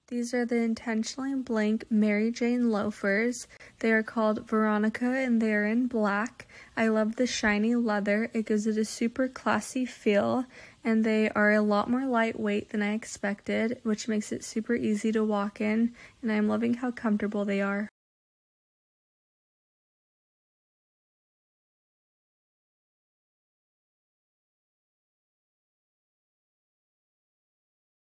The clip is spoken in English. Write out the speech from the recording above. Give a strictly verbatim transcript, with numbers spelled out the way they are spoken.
These are the Intentionally Blank Mary Jane loafers. They are called Veronica and they are in black. I love the shiny leather. It gives it a super classy feel, and they are a lot more lightweight than I expected, which makes it super easy to walk in, and I'm loving how comfortable they are.